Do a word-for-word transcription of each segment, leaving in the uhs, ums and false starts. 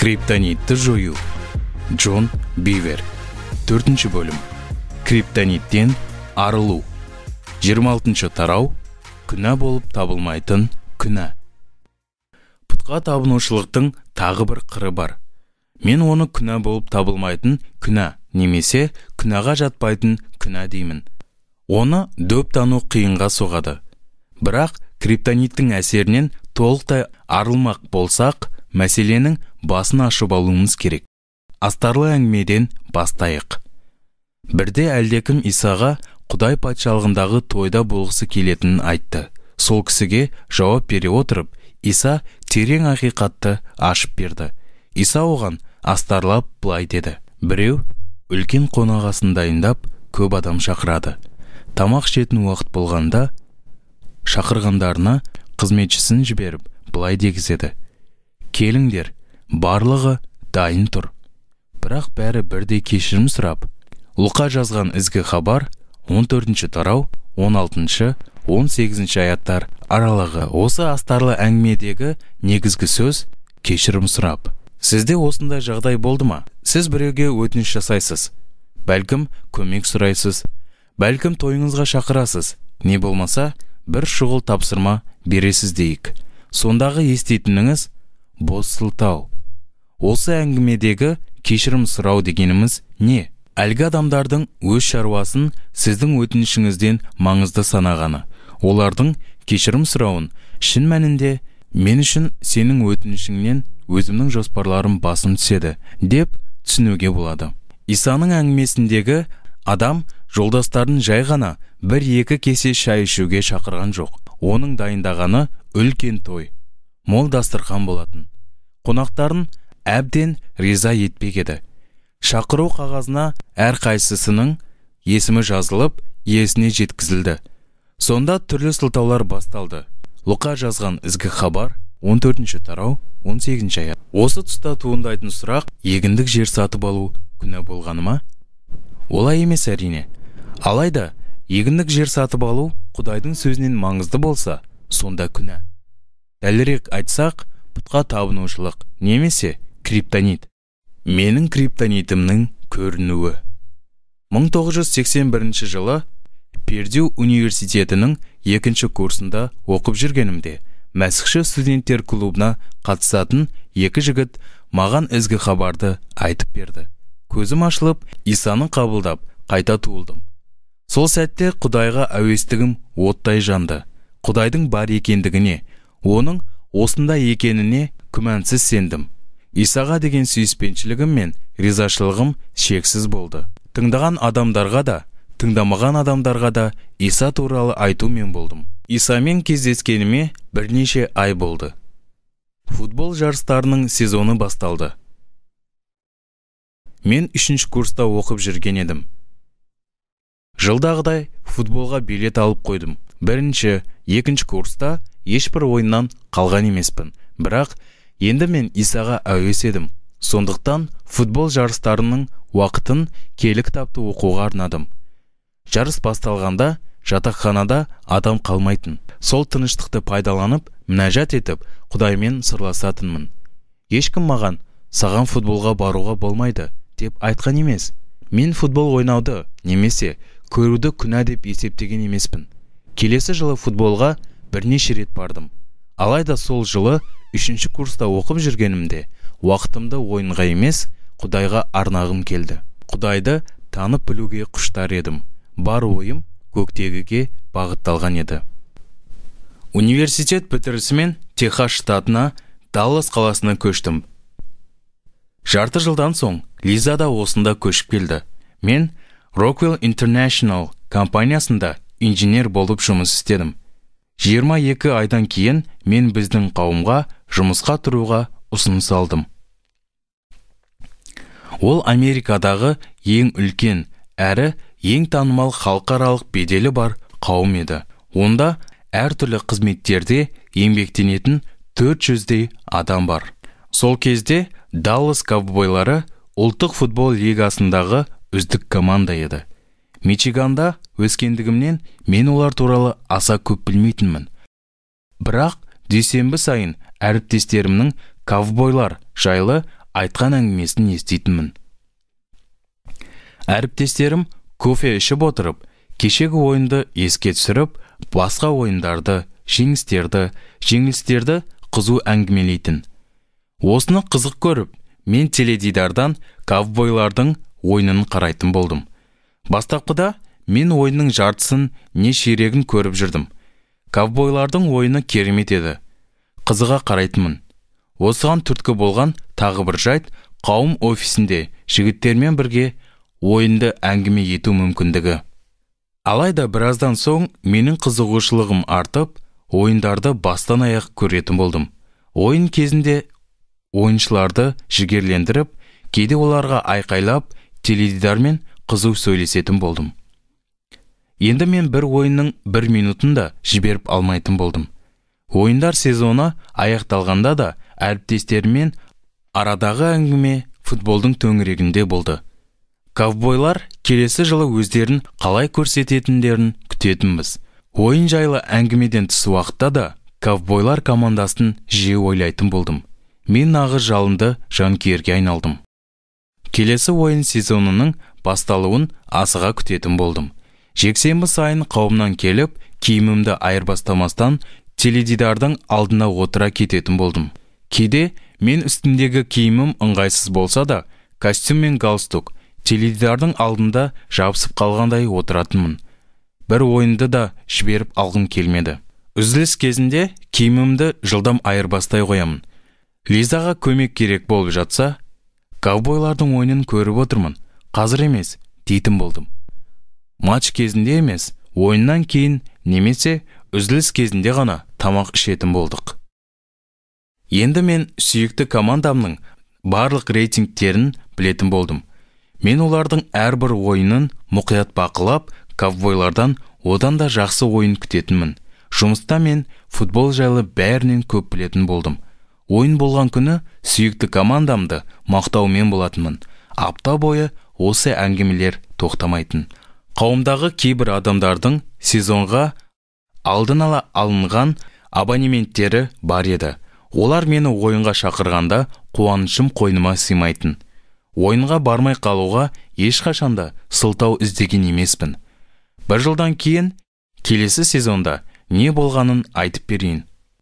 Криптонитті жою. Джон Бивер. Төртінші бөлім. Криптониттен арылу. жиырма алтыншы тарау. Күнә болып табылмайтын күнә. Пұтқа табынушылықтың тағы бір қыры бар. Мен оны күнә болып табылмайтын күнә, немесе күнәға жатпайтын күнә деймін. Оны дөп тану қиынға соғады. Бірақ криптониттің әсерінен толықтай арылмақ болсақ, мәселенің басын ашып алуымыз керек. Астарлы әңгімеден бастайық. Бірде әлдекім Исаға Құдай патшалығындағы тойда болғысы келетінін айтты. Сол кісіге жауап бере отырып, Иса терең ақиқатты ашып берді. Иса оған астарлап былай деді: біреу үлкен қонақасын дайындап, көп адам шақырады. Тамақ ішетін уақыт болғанда шақырғандарына қызметшісін жіберіп, былай дегізеді: келіңдер, барлығы дайын тұр. Бірақ бәрі бірдей кешірім сұрап. Луқа жазған ізгі хабар он төртінші тарау, он алтыншы, он сегізінші аяттар аралығы. Осы астарлы әңгімедегі негізгі сөз кешірім сұрап. Сізде осындай жағдай болды ма? Сіз біреуге өтініш жасайсыз, бәлкім көмек сұрайсыз, бәлкім тойыңызға шақырасыз, не болмаса бір шұғыл тапсырма бересіз дейік. Сондағы еститініңіз бос сылтау. Осы әңгімедегі кешірім сұрау дегеніміз не? Әлгі адамдардың өз шаруасын сіздің өтінішіңізден маңызды санағаны. Олардың кешірім сұрауын шын мәнінде мен үшін сенің өтінішіңнен өзімнің жоспарларым басым түседі деп түсінуге болады. Исаның әңгімесіндегі адам жолдастарын жай ғана бір-екі кесе шай ішуге шақырған жоқ. Оның дайындағаны үлкен той, мол дастархан болатын. Қонақтарын әбден риза етпек еді. Шақыру қағазына әрқайсысының есімі жазылып, иесіне жеткізілді. Сонда түрлі сылтаулар басталды. Луқа жазған ізгі хабар он төртінші тарау, он сегізінші аят. Осы тұста туындайтын сұрақ: егіндік жер сатып алу күнә болғаны ма? Олай емес әрине. Алайда егіндік жер сатып алу Құдайдың сөзінен маңызды болса, сонда күнә. Дәлірек айтсақ, пұтқа табынушылық немесе криптонит. Менің криптонитімнің көрінуі. мың тоғыз жүз сексен бірінші жылы Пердью университетінің екінші курсында оқып жүргенімде Мәсіхші студенттер клубына қатысатын екі жігіт маған ізгі хабарды айтып берді. Көзім ашылып, Исаны қабылдап, қайта туылдым. Сол сәтте Құдайға әуестігім оттай жанды. Құдайдың бар екендігіне, оның осында екеніне күмәнсіз сендім. Исаға деген сүйіспеншілігім мен ризашылығым шексіз болды. Тыңдаған адамдарға да, тыңдамаған адамдарға да Иса туралы айтумен болдым. Исамен кездескеніме бірнеше ай болды. Футбол жарыстарының сезоны басталды. Мен үшінші курста оқып жүрген едім. Жылдағыдай футболға билет алып қойдым. Бірінші, екінші курста ешбір ойыннан қалған емеспін. Бірақ енді мен Исаға әуес едім. Сондықтан футбол жарыстарының уақытын киелі кітапты оқуға арнадым. Жарыс басталғанда жатақханада адам қалмайтын. Сол тыныштықты пайдаланып, мінәжат етіп, Құдаймен сырласатынмын. Ешкім маған саған футболға баруға болмайды деп айтқан емес. Мен футбол ойнауды немесе көруді күнә деп есептеген емеспін. Келесі жылы футболға бірнеше рет бардым. Алайда сол жылы үшінші курста оқып жүргенімде уақытымды ойынға емес, Құдайға арнағым келді. Құдайды танып білуге құштар едім. Бар ойым көктегіге бағытталған еді. Университет бітірісімен Техас штатына, Даллас қаласына көштім. Жарты жылдан соң Лиза да осында көшіп келді. Мен Rockwell International компаниясында инженер болып жұмыс істедім. жиырма екі айдан кейін мен біздің қауымға жұмысқа тұруға ұсыныс алдым. Ол Америкадағы ең үлкен әрі ең танымал халықаралық беделі бар қауым еді. Онда әртүрлі қызметтерде еңбектенетін төрт жүздей адам бар. Сол кезде Даллас ковбойлары ұлттық футбол лигасындағы үздік команда еді. Мичиганда өскендігімнен мен олар туралы аса көп білмейтінмін. Бірақ дүйсенбі сайын әріптестерімнің ковбойлар жайлы айтқан әңгімесін еститінмін. Әріптестерім кофе ішіп отырып, кешегі ойынды еске түсіріп, басқа ойындарды, жеңістерді, жеңілістерді қызу әңгімелейтін. Осыны қызық көріп, мен теледидардан ковбойлардың ойынын қарайтын болдым. Бастапқыда мен ойынның жартысын не ширегін көріп жүрдім. Ковбойлардың ойыны керемет еді. Қызыға қарайтынмын. Осыған түрткі болған тағы бір жайт, қауым офисінде жігіттермен бірге ойынды әңгіме ету мүмкіндігі. Алайда біраздан соң менің қызығушылығым артып, ойындарды бастан аяқ көретін болдым. Ойын кезінде ойыншыларды жігерлендіріп, кейде оларға айқайлап, теледидармен қызу сөйлесетін болдым. Енді мен бір ойынның бір минутын да жіберіп алмайтын болдым. Ойындар сезоны аяқталғанда да әріптестермен арадағы әңгіме футболдың төңірегінде болды. Ковбойлар келесі жылы өздерін қалай көрсететіндерін күтетінбіз. Ойын жайлы әңгімеден тыс уақытта да ковбойлар командасын жиі ойлайтын болдым. Мен нағыз жалынды жанкүйерге айналдым. Келесі ойын сезонының басталуын асыға күтетін болдым. Жексенбі сайын қауымнан келіп, киімімді айырбастамастан теледидардың алдына отыра кететін болдым. Кейде мен үстіндегі киімім ыңғайсыз болса да, костюм мен галстук теледидардың алдында жабысып қалғандай отыратынмын. Бір ойынды да жіберіп алғым келмеді. Үзіліс кезінде киімімді жылдам айырбастай қоямын. Лизаға көмек керек болып жатса, ковбойлардың ойынын көріп отырмын, қазір емес, дейтін болдым. Матч кезінде емес, ойыннан кейін немесе үзіліс кезінде ғана тамақ ішетін болдық. Енді мен сүйікті командамның барлық рейтингтерін білетін болдым. Мен олардың әрбір ойынын мұқият бақылап, ковбойлардан одан да жақсы ойын күтетінмін. Жұмыста мен футбол жайлы бәрінен көп білетін болдым. Ойын болған күні сүйікті командамды мақтаумен болатынмын. Апта бойы осы әңгімелер тоқтамайтын. Қауымдағы кейбір адамдардың сезонға алдын ала алынған абонементтері бар еді. Олар мені ойынға шақырғанда қуанышым қойныма сыймайтын. Ойынға бармай қалуға ешқашанда сылтау іздеген емеспін. Бір жылдан кейін келесі сезонда не болғанын айтып берейін.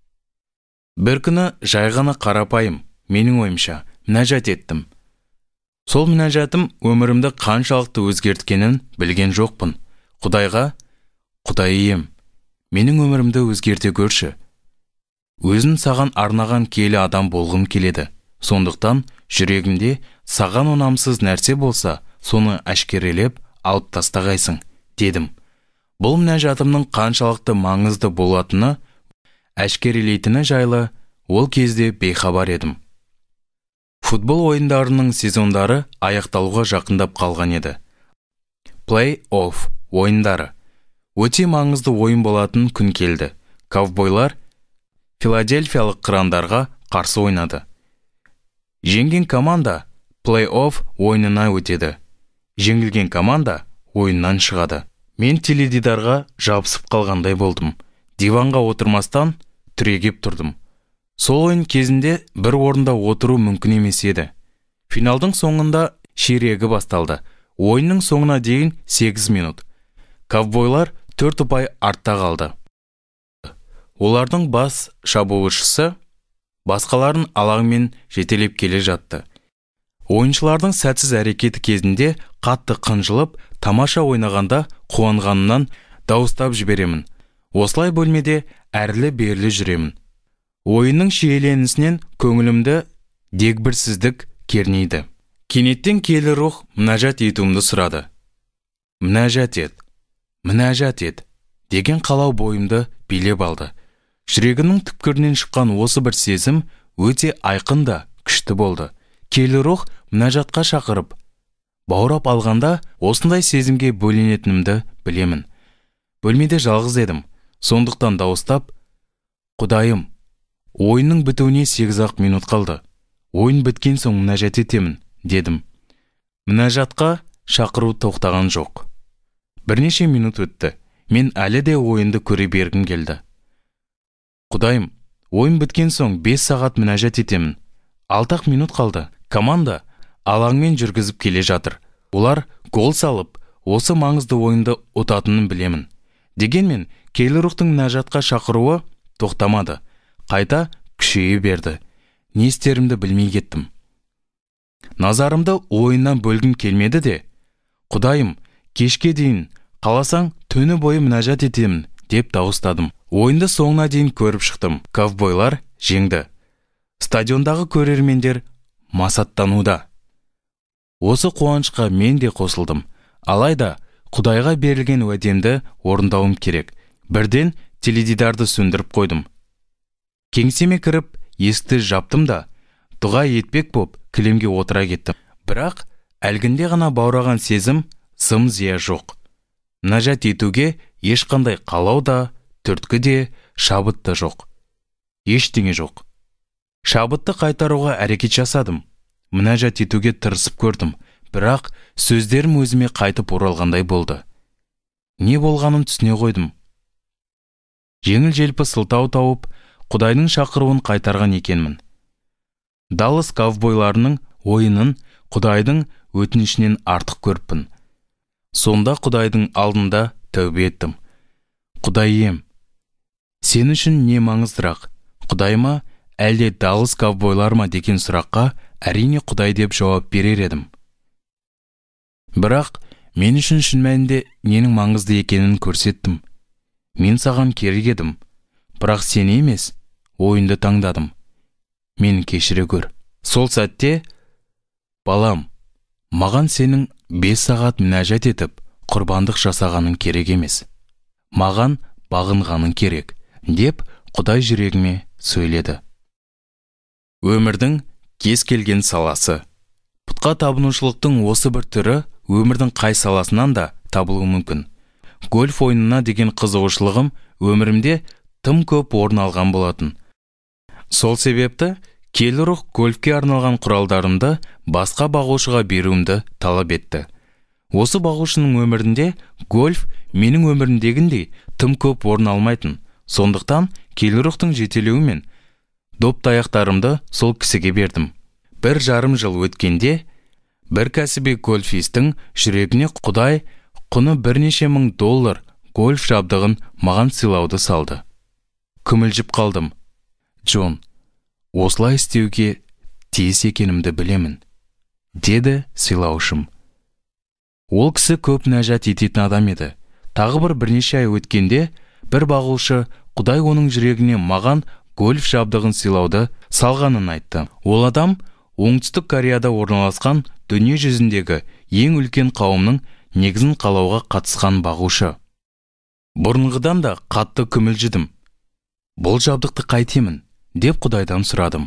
Бір күні жай ғана қарапайым, менің ойымша, мінәжат еттім. Сол мінәжатым өмірімді қаншалықты өзгерткенін білген жоқпын. Құдайға, Құдай ием, менің өмірімді өзгерте көрші. Өзін саған арнаған киелі адам болғым келеді. Сондықтан жүрегімде саған ұнамсыз нәрсе болса, соны әшкерелеп алып тастағайсың, дедім. Бұл мінәжатымның қаншалықты маңызды болатыны, әшкерелейтіні жайлы ол кезде бейхабар едім. Футбол ойындарының сезондары аяқталуға жақындап қалған еді. Плей-офф ойындары. Өте маңызды ойын болатын күн келді. Ковбойлар Филадельфиялық қырандарға қарсы ойнады. Жеңген команда плей-офф ойынына өтеді. Жеңілген команда ойыннан шығады. Мен теледидарға жабысып қалғандай болдым. Диванға отырмастан түрегеп тұрдым. Сол ойын кезінде бір орында отыру мүмкін емес еді. Финалдың соңында ширегі басталды. Ойынның соңына дейін сегіз минут. Ковбойлар төрт ұпай артта қалды. Олардың бас шабуылшысы басқаларын алаңмен жетелеп келе жатты. Ойыншылардың сәтсіз әрекеті кезінде қатты қынжылып, тамаша ойнағанда қуанғанымнан дауыстап жіберемін. Осылай бөлмеде әрлі-берлі жүремін. Ойынның шиеленісінен көңілімді дегбірсіздік кернейді. Кенеттен киелі рух мінәжат етуімді сұрады. Мінәжат ет, мінәжат ет, деген қалау бойымды билеп алды. Жүрегімнің түпкірінен шыққан осы бір сезім өте айқын да күшті болды. Киелі рух мінәжатқа шақырып, баурап алғанда осындай сезімге бөленетінімді білемін. Бөлмеде жалғыз едім, сондықтан дауыстап, Құдайым, ойынның бітуіне сегіз ақ минут қалды. Ойын біткен соң мінәжат етемін, дедім. Мінәжатқа шақыру тоқтаған жоқ. Бірнеше минут өтті. Мен әлі де ойынды көре бергім келді. Құдайым, ойын біткен соң бес сағат мінәжат етемін. алты ақ минут қалды. Команда алаңмен жүргізіп келе жатыр. Олар гол салып, осы маңызды ойынды ұтатынын білемін. Дегенмен, Келлируктың Нәжатқа шақыруы тоқтамады. Қайта күшейе берді. Не істерімді білмей кеттім. Назарымды ойыннан бөлгім келмеді де, «Құдайым, кешке дейін, қаласаң түні бойы мінәжат етемін», деп дауыстадым. Ойынды соңына дейін көріп шықтым. Ковбойлар жеңді. Стадиондағы көрермендер масаттануда. Осы қуанышқа мен де қосылдым. Алайда, Құдайға берілген уәдемді орындауым керек. Бірден теледидарды сөндіріп қойдым. Кеңсеме кіріп, есікті жаптым да, дұға етпек боп, кілемге отыра кеттім. Бірақ, әлгінде ғана баураған сезім зым-зия жоқ. Мінәжат етуге ешқандай қалау да, түрткі де, шабыт та жоқ. Ештеңе жоқ. Шабытты қайтаруға әрекет жасадым. Мінәжат етуге тырысып көрдім, бірақ сөздерім өзіме қайтып оралғандай болды. Не болғанын түсіне қойдым. Жеңіл-желпі сылтау тауып, Құдайдың шақыруын қайтарған екенмін. Даллас ковбойларының ойынын Құдайдың өтінішінен артық көріппін. Сонда Құдайдың алдында тәубе еттім. Құдай ием, сен үшін не маңыздырақ, Құдай ма, әлде Даллас ковбойлар ма деген сұраққа әрине Құдай деп жауап берер едім. Бірақ мен үшін шын мәнінде ненің маңызды екенін көрсеттім. Мен саған керек едім, бірақ сен емес, ойынды таңдадым. Мені кешіре көр. Сол сәтте, балам, маған сенің бес сағат мінәжат етіп, құрбандық жасағаның керек емес. Маған бағынғаның керек, деп Құдай жүрегіме сөйледі. Өмірдің кез келген саласы. Пұтқа табынушылықтың осы бір түрі өмірдің қай саласынан да табылуы мүмкін. Гольф ойынына деген қызығушылығым өмірімде тым көп орын алған болатын. Сол себепті Келлирукт гольфке арналған құралдарымды басқа бағушыға беруімді талап етті. Осы бағушының өмірінде гольф менің өмірімдегіндей тым көп орын алмайтын. Сондықтан Келлируктың жетелеуімен доп таяқтарымды сол кісіге бердім. Бір жарым жыл өткенде, бір кәсіби гольфистің жүрегіне Құдай құны бірнеше мың доллар гольф жабдығын маған сыйлауды салды. Күмілжіп қалдым. Джон, осылай істеуге тиіс екенімді білемін, деді сыйлаушым. Ол кісі көп мінәжат ететін адам еді. Тағы бір бірнеше ай өткенде, бір бағушы Құдай оның жүрегіне маған гольф жабдығын сыйлауды салғанын айтты. Ол адам Оңтүстік Кореяда орналасқан дүние жүзіндегі ең үлкен қауымның негізін қалауға қатысқан бағушы. Бұрынғыдан да қатты күмілжідім. Бұл жабдықты қайтемін, деп Құдайдан сұрадым.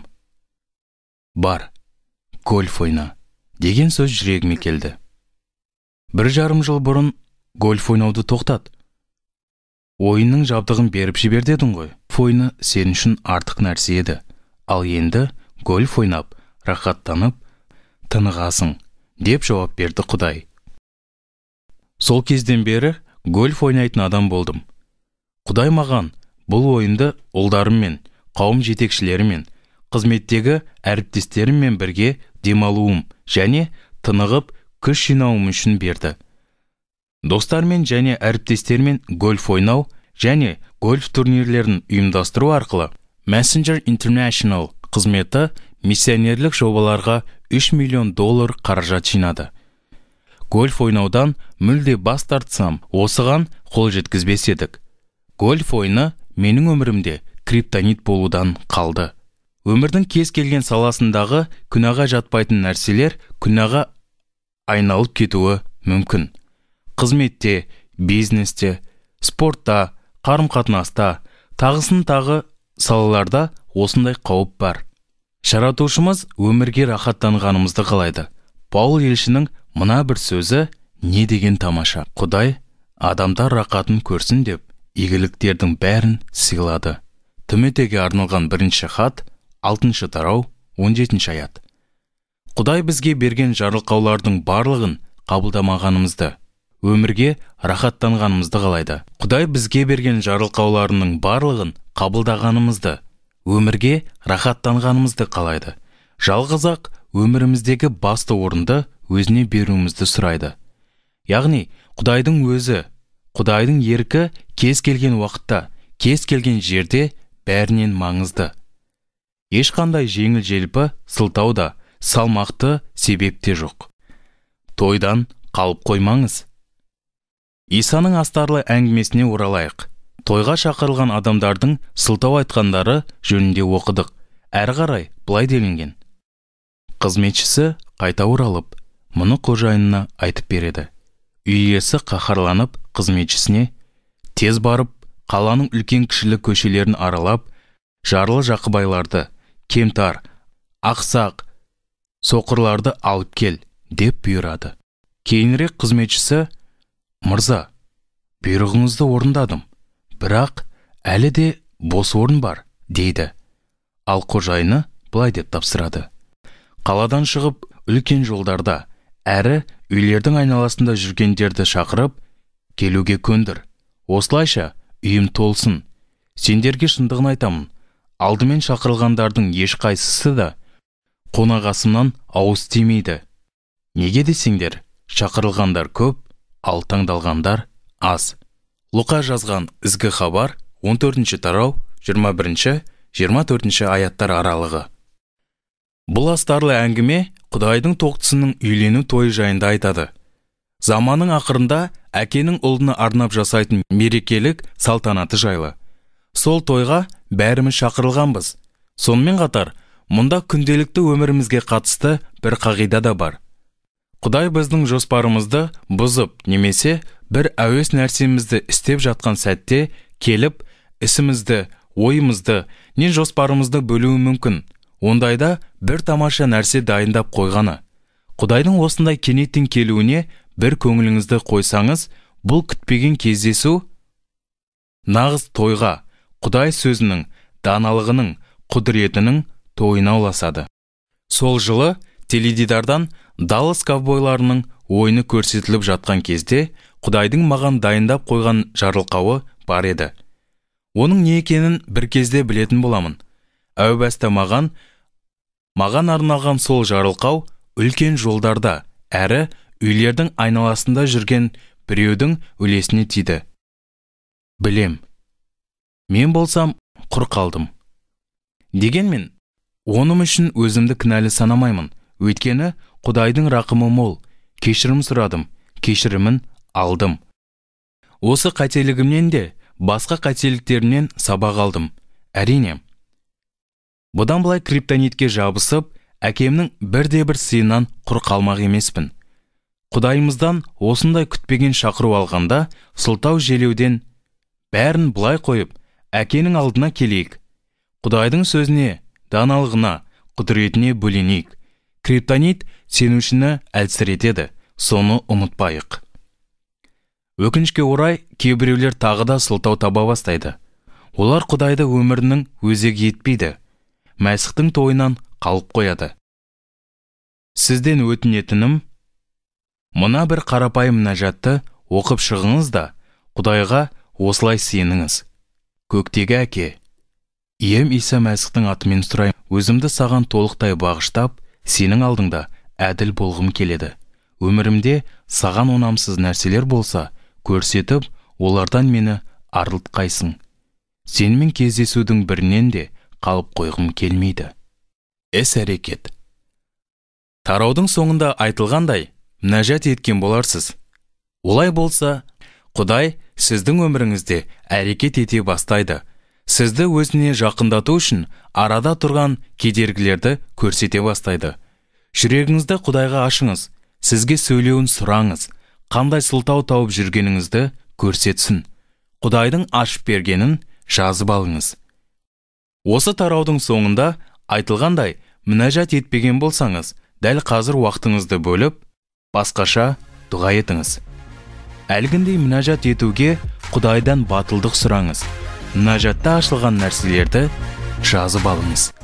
Бар, гольф ойна, деген сөз жүрегіме келді. Бір жарым жыл бұрын гольф ойнауды тоқтат. Ойынның жабдығын беріп жібер дедің ғой. Ойыны сен үшін артық нәрсе еді. Ал енді гольф ойнап, рахаттанып, тынығасың, деп жауап берді Құдай. Сол кезден бері гольф ойнайтын адам болдым. Құдай маған бұл ойынды ұлдарыммен, қауым жетекшілерімен, қызметтегі әріптестеріммен бірге демалуым және тынығып күш жинауым үшін берді. Достармен және әріптестермен гольф ойнау және гольф турнирлерін ұйымдастыру арқылы Messenger International қызметі миссионерлік жобаларға үш миллион доллар қаражат жинады. Гольф ойнаудан мүлде бас тартсам, осыған қол жеткізбес едік. Гольф ойыны менің өмірімде криптонит болудан қалды. Өмірдің кез келген саласындағы күнәға жатпайтын нәрселер күнәға айналып кетуі мүмкін. Қызметте, бизнесте, спортта, қарым-қатынаста, тағысын тағы салаларда осындай қауіп бар. Жаратушымыз өмірге рахаттанғанымызды қалайды. Паул елшінің мына бір сөзі не деген тамаша. Құдай адамдар рақатын көрсін деп, игіліктердің бәрін сыйлады. Тимотейге арналған бірінші хат, алтыншы тарау, он жетінші аят. Құдай бізге берген жарылқаулардың барлығын қабылдамағанымызды, өмірге рахаттанғанымызды қалайды. Құдай бізге берген жарылқауларының барлығын қабылдағанымызды, өмірге рахаттанғанымызды қалайды. Жалғыз-ақ өміріміздегі басты орынды өзіне беруімізді сұрайды. Яғни, Құдайдың өзі, Құдайдың еркі кез келген уақытта, кез келген жерде бәрінен маңызды. Ешқандай жеңіл-желпі сылтау да, салмақты себеп те жоқ. Тойдан қалып қоймаңыз. Исаның астарлы әңгімесіне оралайық. Тойға шақырылған адамдардың сылтау айтқандары жөнінде оқыдық. Әрі қарай былай делінген. Қызметшісі қайта оралып, мұны қожайынына айтып береді. Үй иесі қаһарланып қызметшісіне: тез барып, қаланың үлкен-кішілі көшелерін аралап, жарлы жақыбайларды, кемтар, ақсақ, соқырларды алып кел, деп бұйырады. Кейінірек қызметшісі: мырза, бұйрығыңызды орындадым, бірақ әлі де бос орын бар, дейді. Ал қожайыны былай деп тапсырады: қаладан шығып, үлкен жолдарда, әрі үйлердің айналасында жүргендерді шақырып, келуге көндір. Осылайша үйім толсын. Сендерге шындығын айтамын, алдымен шақырылғандардың ешқайсысы да қонағасымнан ауыз тимейді. Неге десеңдер, шақырылғандар көп, ал таңдалғандар аз. Луқа жазған ізгі хабар он төртінші тарау жиырма бірінші жиырма төртінші аяттар аралығы. Бұл астарлы әңгіме Құдайдың тоқтысының үйлену тойы жайында айтады. Заманның ақырында әкенің ұлына арнап жасайтын мерекелік салтанаты жайлы. Сол тойға бәріміз шақырылғанбыз. Сонымен қатар, мұнда күнделікті өмірімізге қатысты бір қағида да бар. Құдай біздің жоспарымызды бұзып, немесе бір әуес нәрсемізді істеп жатқан сәтте келіп, ісімізді, ойымызды, не жоспарымызды бөлуі мүмкін. Ондайда бір тамаша нәрсе дайындап қойғаны. Құдайдың осындай кенеттен келуіне бір көңіліңізді қойсаңыз, бұл күтпеген кездесу нағыз тойға, Құдай сөзінің, даналығының, құдіретінің тойына ұласады. Сол жылы теледидардан Даллас ковбойларының ойыны көрсетіліп жатқан кезде Құдайдың маған дайындап қойған жарылқауы бар еді. Оның не екенін бір кезде білетін боламын. Әу баста маған маған арналған сол жарылқау үлкен жолдарда, әрі үйлердің айналасында жүрген біреудің үлесіне тиді. Білем, мен болсам құр қалдым. Дегенмен, оным үшін өзімді кінәлі санамаймын. Өйткені Құдайдың рақымы мол. Кешірім сұрадым, кешірімін алдым. Осы қателігімнен де басқа қателіктерінен сабақ алдым. Әрине. Бұдан былай криптонитке жабысып, әкемнің бірде-бір сыйынан құр қалмақ емеспін. Құдайымыздан осындай күтпеген шақыру алғанда, сылтау желеуден бәрін былай қойып, әкенің алдына келейік. Құдайдың сөзіне, даналығына, құдіретіне бөленейік. Криптонит сенушіні әлсіретеді, соны ұмытпайық. Өкінішке орай, кейбіреулер тағы да сылтау таба бастайды. Олар Құдайды өмірінің өзегі етпейді. Мәсіхтің тойынан қалып қояды. Сізден өтінетінім, мына бір қарапайым мінәжатты оқып шығыңыз да, Құдайға осылай сеніңіз. Көктегі әке, ием Иса Мәсіхтің атымен сұрайым, өзімді саған толықтай бағыштап, сенің алдыңда әділ болғым келеді. Өмірімде саған онамсыз нәрселер болса, көрсетіп, олардан мені арылтқайсың. Сенімен кездесудің бірінен де қалып қойғым келмейді. Іс-әрекет. Тараудың соңында айтылғандай, мінәжат еткен боларсыз. Олай болса, Құдай сіздің өміріңізде әрекет ете бастайды. Сізді өзіне жақындату үшін арада тұрған кедергілерді көрсете бастайды. Жүрегіңізді Құдайға ашыңыз, сізге сөйлеуін сұраңыз, қандай сылтау тауып жүргеніңізді көрсетсін. Құдайдың ашып бергенін жазып алыңыз. Осы тараудың соңында айтылғандай, мінәжат етпеген болсаңыз, дәл қазір уақытыңызды бөліп, басқаша дұға етіңіз. Әлгіндей мінәжат етуге Құдайдан батылдық сұраңыз. Мінәжатта ашылған нәрселерді жазып алыңыз.